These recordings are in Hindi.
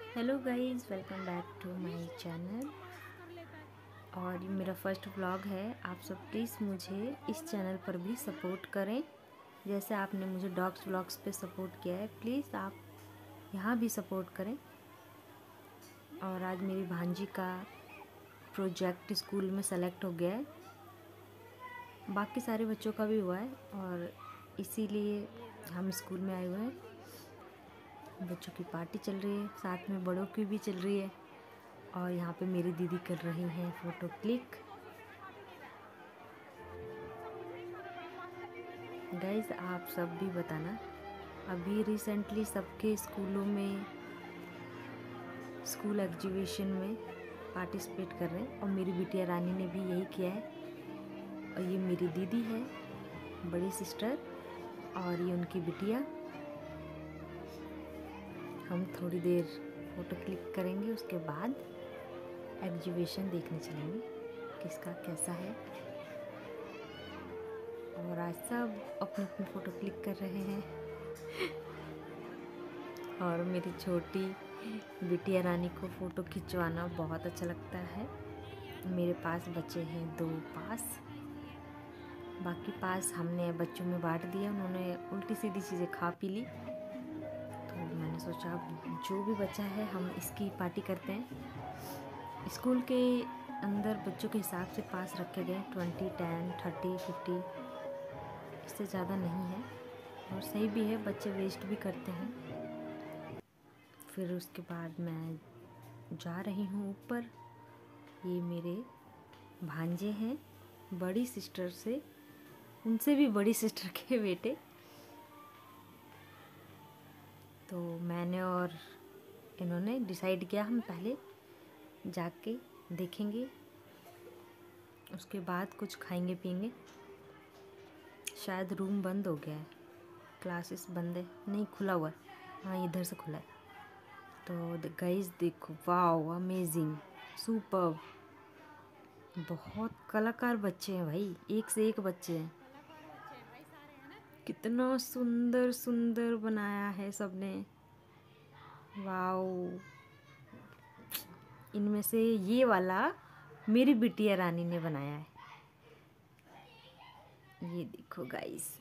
Hello guys, welcome back to my channel. और ये मेरा फर्स्ट व्लॉग है। आप सब प्लीज़ मुझे इस चैनल पर भी सपोर्ट करें, जैसे आपने मुझे डॉग्स व्लॉग्स पे सपोर्ट किया है। प्लीज़ आप यहाँ भी सपोर्ट करें। और आज मेरी भांजी का प्रोजेक्ट स्कूल में सेलेक्ट हो गया है, बाकी सारे बच्चों का भी हुआ है और इसीलिए हम स्कूल में आए हुए हैं। बच्चों की पार्टी चल रही है, साथ में बड़ों की भी चल रही है। और यहाँ पे मेरी दीदी कर रही हैं फ़ोटो क्लिक। गाइज़, आप सब भी बताना, अभी रिसेंटली सबके स्कूलों में स्कूल एग्जीबिशन में पार्टिसिपेट कर रहे हैं और मेरी बिटिया रानी ने भी यही किया है। और ये मेरी दीदी है, बड़ी सिस्टर, और ये उनकी बिटिया। हम थोड़ी देर फ़ोटो क्लिक करेंगे, उसके बाद एग्जीबिशन देखने चलेंगे किसका कैसा है। और आज सब अपनी अपनी फ़ोटो क्लिक कर रहे हैं। और मेरी छोटी बिटिया रानी को फ़ोटो खिंचवाना बहुत अच्छा लगता है। मेरे पास बच्चे हैं 2 पास, बाकी पास हमने बच्चों में बांट दिया। उन्होंने उल्टी सीधी चीज़ें खा पी ली, तो मैंने सोचा अब जो भी बचा है हम इसकी पार्टी करते हैं। स्कूल के अंदर बच्चों के हिसाब से पास रखे गए 20, 10, 30, 50, इससे ज़्यादा नहीं है। और सही भी है, बच्चे वेस्ट भी करते हैं। फिर उसके बाद मैं जा रही हूँ ऊपर। ये मेरे भांजे हैं, बड़ी सिस्टर से, उनसे भी बड़ी सिस्टर के बेटे। तो मैंने और इन्होंने डिसाइड किया हम पहले जाके देखेंगे, उसके बाद कुछ खाएंगे पिएंगे। शायद रूम बंद हो गया है, क्लासेस बंद है, नहीं खुला हुआ है। हाँ, इधर से खुला है। तो गाइस देखो, वाओ, अमेजिंग, सुपर्ब। बहुत कलाकार बच्चे हैं भाई, एक से एक बच्चे हैं। कितना सुंदर सुंदर बनाया है सबने, वाओ। इनमें से ये वाला मेरी बिटिया रानी ने बनाया है। ये देखो गाइस,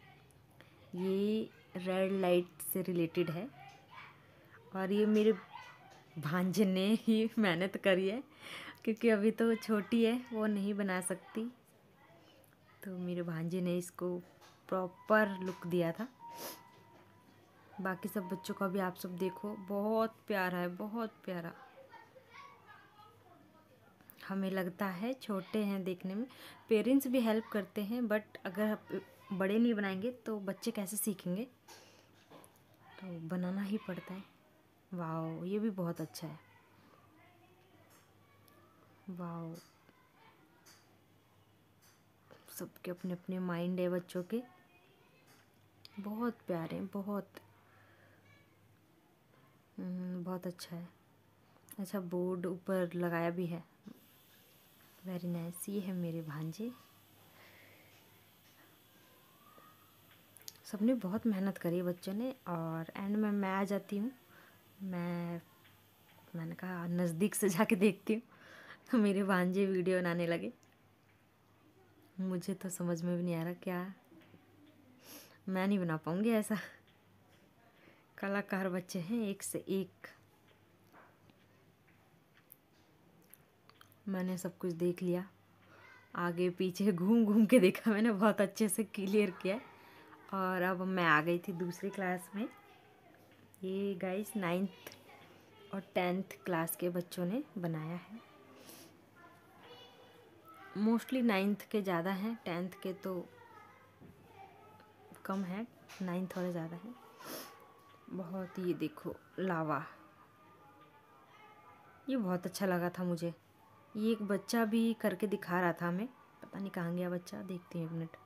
ये रेड लाइट से रिलेटेड है। और ये मेरे भांजे ने ही मेहनत करी है, क्योंकि अभी तो छोटी है, वो नहीं बना सकती। तो मेरे भांजे ने इसको प्रॉपर लुक दिया था। बाकी सब बच्चों का भी आप सब देखो, बहुत प्यारा है, बहुत प्यारा। हमें लगता है छोटे हैं देखने में, पेरेंट्स भी हेल्प करते हैं, बट अगर बड़े नहीं बनाएंगे तो बच्चे कैसे सीखेंगे, तो बनाना ही पड़ता है। वाओ, ये भी बहुत अच्छा है, वाओ। सबके अपने अपने माइंड है बच्चों के, बहुत प्यारे हैं, बहुत बहुत अच्छा है। अच्छा, बोर्ड ऊपर लगाया भी है, वेरी नाइस। ये है मेरे भांजे। सबने बहुत मेहनत करी बच्चों ने। और एंड में मैं आ जाती हूँ। मैंने कहा नज़दीक से जाके देखती हूँ, तो मेरे भांजे वीडियो बनाने लगे। मुझे तो समझ में भी नहीं आ रहा क्या, मैं नहीं बना पाऊँगी ऐसा। कलाकार बच्चे हैं एक से एक। मैंने सब कुछ देख लिया, आगे पीछे घूम घूम के देखा मैंने, बहुत अच्छे से क्लियर किया। और अब मैं आ गई थी दूसरी क्लास में। ये गाइस 9th और 10th क्लास के बच्चों ने बनाया है। मोस्टली 9th के ज़्यादा हैं, 10th के तो कम है, 9th वाले ज़्यादा हैं। बहुत, ये देखो लावा, ये बहुत अच्छा लगा था मुझे। ये एक बच्चा भी करके दिखा रहा था हमें, पता नहीं कहाँ गया बच्चा, देखते हैं एक मिनट।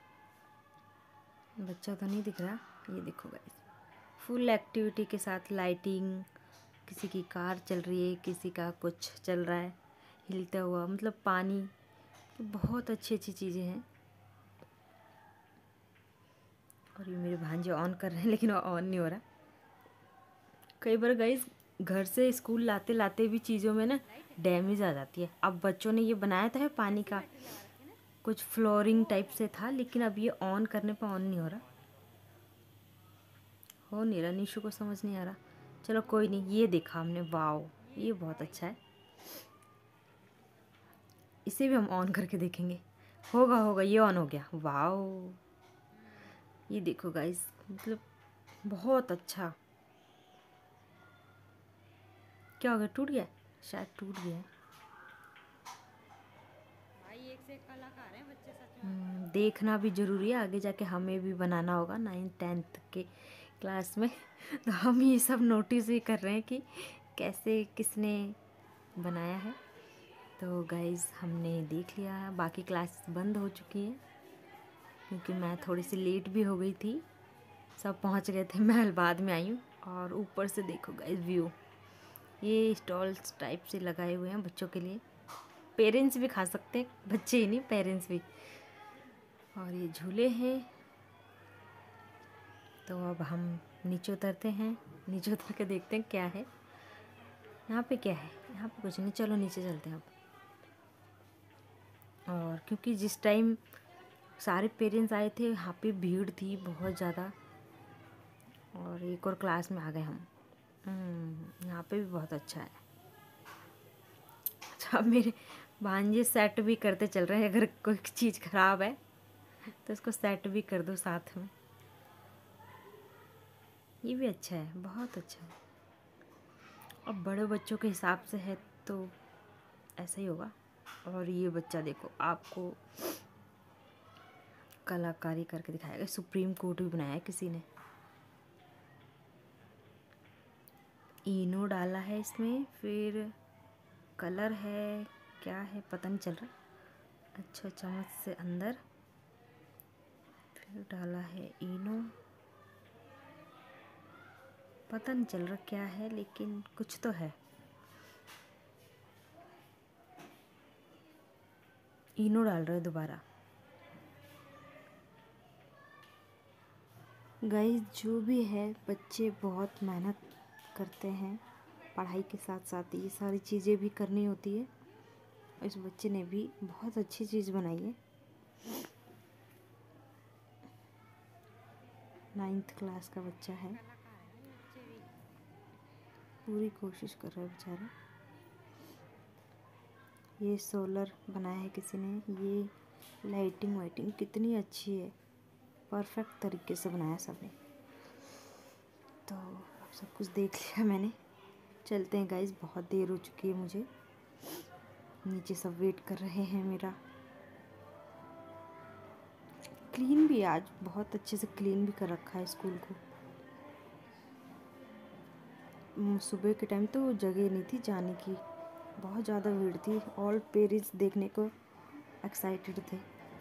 बच्चा तो नहीं दिख रहा। ये देखो गाइस, फुल एक्टिविटी के साथ लाइटिंग, किसी की कार चल रही है, किसी का कुछ चल रहा है हिलता हुआ, मतलब पानी, बहुत अच्छी अच्छी चीज़ें हैं। और ये मेरे भांजे ऑन कर रहे हैं, लेकिन ऑन नहीं हो रहा। कई बार गाइस घर से स्कूल लाते लाते भी चीज़ों में ना डैमेज आ जाती है। अब बच्चों ने ये बनाया तो है पानी का, कुछ फ्लोरिंग टाइप से था, लेकिन अब ये ऑन करने पर ऑन नहीं हो रहा, हो नहीं रहा। निशु को समझ नहीं आ रहा। चलो कोई नहीं, ये देखा हमने, वाओ ये बहुत अच्छा है। इसे भी हम ऑन करके देखेंगे। होगा होगा, ये ऑन हो गया, वाओ। ये देखो गाइस, मतलब बहुत अच्छा। क्या हो गया, टूट गया? शायद टूट गया है। भाई एक से एक कलाकार हैं बच्चे सच में। देखना भी ज़रूरी है, आगे जाके हमें भी बनाना होगा 9th-10th के क्लास में। तो हम ये सब नोटिस भी कर रहे हैं कि कैसे किसने बनाया है। तो गाइज़ हमने देख लिया, बाकी क्लास बंद हो चुकी है क्योंकि मैं थोड़ी सी लेट भी हो गई थी। सब पहुंच गए थे, मैं बाद में आई हूँ। और ऊपर से देखो गाइज़ व्यू, ये स्टॉल्स टाइप से लगाए हुए हैं बच्चों के लिए। पेरेंट्स भी खा सकते हैं, बच्चे ही नहीं, पेरेंट्स भी। और ये झूले हैं। तो अब हम नीचे उतरते हैं, नीचे उतर के देखते हैं क्या है यहाँ पे। क्या है यहाँ पे? कुछ नहीं, चलो नीचे चलते हैं अब। और क्योंकि जिस टाइम सारे पेरेंट्स आए थे यहाँ पे भीड़ थी बहुत ज़्यादा, और एक और क्लास में आ गए हम। यहाँ पे भी बहुत अच्छा है। अच्छा, मेरे भांजे सेट भी करते चल रहे हैं, अगर कोई चीज़ ख़राब है तो इसको सेट भी कर दो साथ में। ये भी अच्छा है, बहुत अच्छा है। अब बड़े बच्चों के हिसाब से है तो ऐसा ही होगा। और ये बच्चा देखो, आपको कलाकारी करके दिखाएगा। सुप्रीम कोर्ट भी बनाया है किसी ने। इनो डाला है इसमें, फिर कलर है, क्या है पता नहीं चल रहा। अच्छा, चम्मच से अंदर फिर डाला है इनो, पता नहीं चल रहा क्या है, लेकिन कुछ तो है। इनो डाल रहे दोबारा। गाइस जो भी है, बच्चे बहुत मेहनत करते हैं, पढ़ाई के साथ साथ ये सारी चीज़ें भी करनी होती है। इस बच्चे ने भी बहुत अच्छी चीज़ बनाई है। 9th क्लास का बच्चा है, पूरी कोशिश कर रहा है बेचारा। ये सोलर बनाया है किसी ने। ये लाइटिंग वाइटिंग कितनी अच्छी है, परफेक्ट तरीके से बनाया सबने। तो सब कुछ देख लिया मैंने, चलते हैं गाइस, बहुत देर हो चुकी है मुझे। नीचे सब वेट कर रहे हैं मेरा। क्लीन भी, आज बहुत अच्छे से क्लीन भी कर रखा है स्कूल को। सुबह के टाइम तो जगह नहीं थी जाने की, बहुत ज़्यादा भीड़ थी। ऑल पेरेंट्स देखने को एक्साइटेड थे।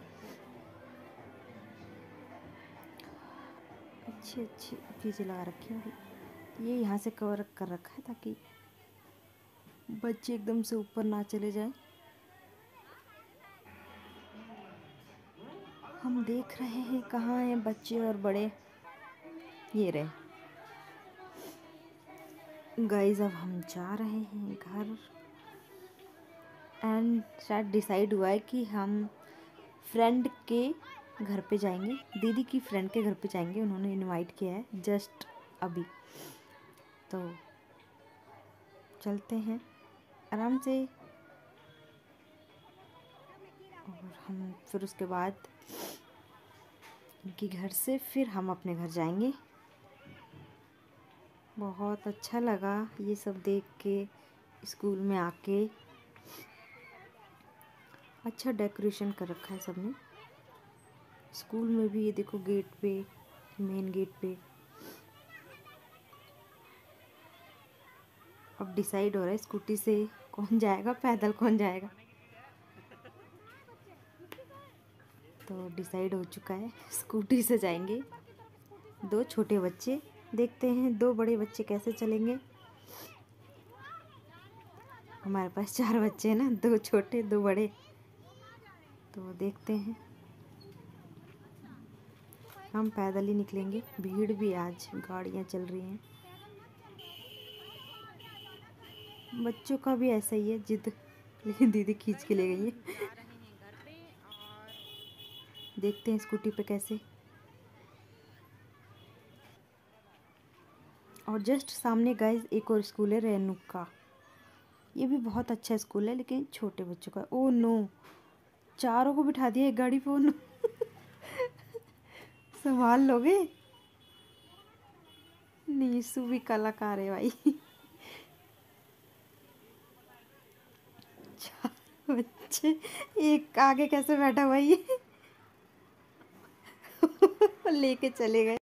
अच्छी अच्छी चीज़ें लगा रखी हैं। ये यहाँ से कवर कर रखा है ताकि बच्चे एकदम से ऊपर ना चले जाएं। हम देख रहे हैं कहाँ हैं बच्चे और बड़े। ये रहे गाइस, अब हम जा रहे हैं घर। एंड शायद डिसाइड हुआ है कि हम फ्रेंड के घर पे जाएंगे, दीदी की फ्रेंड के घर पे जाएंगे। उन्होंने इनवाइट किया है जस्ट अभी। तो चलते हैं आराम से, और हम फिर उसके बाद इनके घर से फिर हम अपने घर जाएंगे। बहुत अच्छा लगा ये सब देख के, स्कूल में आके। अच्छा डेकोरेशन कर रखा है सबने। स्कूल में भी ये देखो, गेट पे, मेन गेट पे। अब डिसाइड हो रहा है स्कूटी से कौन जाएगा, पैदल कौन जाएगा। तो डिसाइड हो चुका है, स्कूटी से जाएंगे। 2 छोटे बच्चे, देखते हैं 2 बड़े बच्चे कैसे चलेंगे। हमारे पास 4 बच्चे हैं ना, 2 छोटे 2 बड़े। तो देखते हैं, हम पैदल ही निकलेंगे। भीड़ भी, आज गाड़ियाँ चल रही हैं। बच्चों का भी ऐसा ही है जिद, लेकिन दीदी खींच के ले गई है। जा रहे हैं घर पे और देखते हैं स्कूटी पे कैसे। और जस्ट सामने गाइस एक और स्कूल है रेणुक का। ये भी बहुत अच्छा स्कूल है लेकिन छोटे बच्चों का। ओ नो, चारों को बिठा दिया एक गाड़ी पे। ओ नो संभाल लोगे? नीसू भी कलाकार है भाई। चार बच्चे, एक आगे कैसे बैठा हुआ है ये। लेके चले गए।